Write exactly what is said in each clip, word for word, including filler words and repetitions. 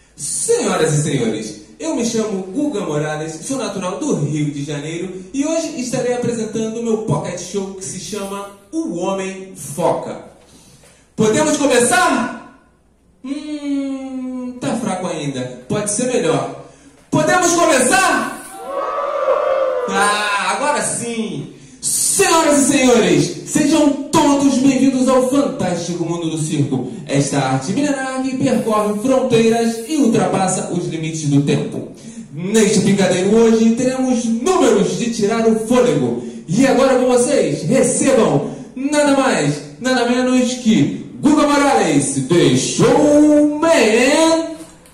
Senhoras e senhores, eu me chamo Guga Morales, sou natural do Rio de Janeiro e hoje estarei apresentando o meu pocket show que se chama O Homem Foca. Podemos começar? Hum, tá fraco ainda, pode ser melhor. Podemos começar? Ah, agora sim! Senhoras e senhores, sejam todos bem-vindos ao fantástico mundo do circo. Esta arte milenar que percorre fronteiras e ultrapassa os limites do tempo. Neste picadeiro hoje teremos números de tirar o fôlego. E agora com vocês, recebam nada mais, nada menos que Guga Morales, The Showman!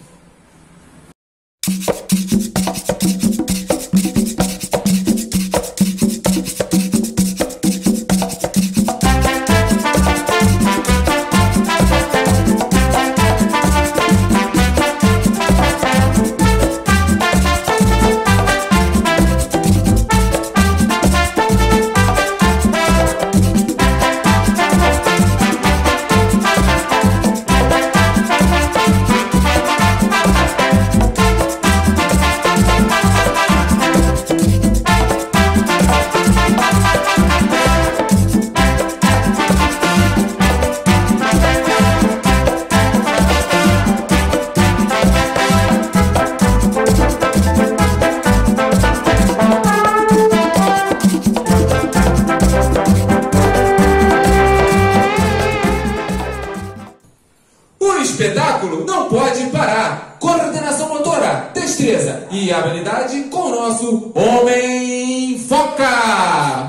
O espetáculo não pode parar. Coordenação motora, destreza e habilidade com o nosso Homem Foca!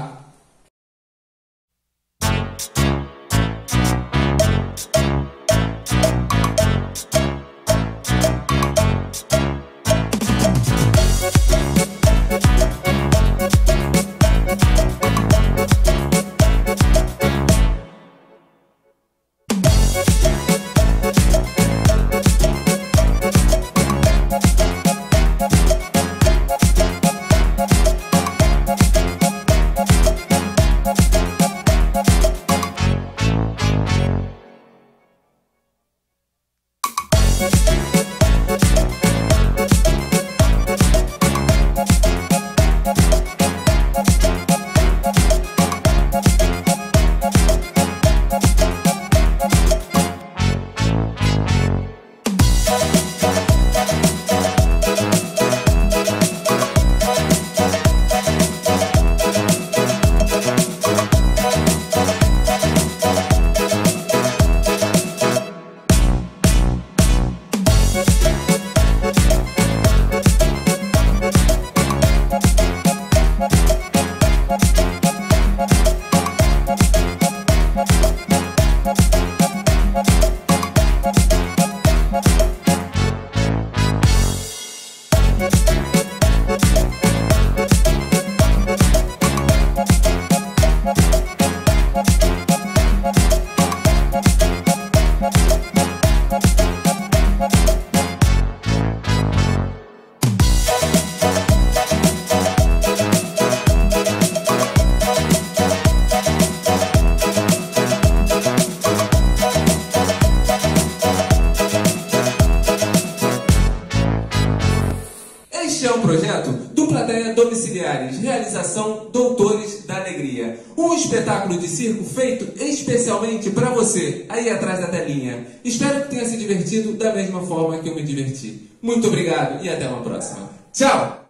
Este é um projeto do Plateia Domiciliares, realização Doutores da Alegria. Um espetáculo de circo feito especialmente para você, aí atrás da telinha. Espero que tenha se divertido da mesma forma que eu me diverti. Muito obrigado e até uma próxima. Tchau!